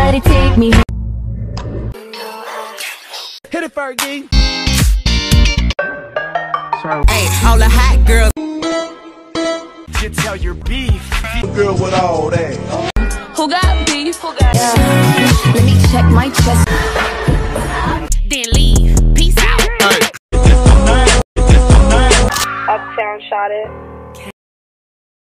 Somebody take me. Hit it, Fergie. Hey, all the hot girls. You tell your beef. Girl with all that. Who got beef? Who got let me check my chest. Then leave. Peace out. Uptown shot it.